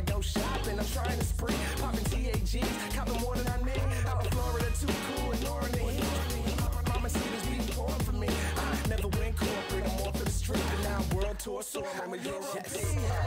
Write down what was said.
to go shopping, I'm trying to spree. Popping TAGs, copping more than I need. Out in Florida, too cool, ignoring the heat. Mama see this beat pouring for me. I never went corporate, I'm off of the street, but now I'm world tour, so I'm in Europe.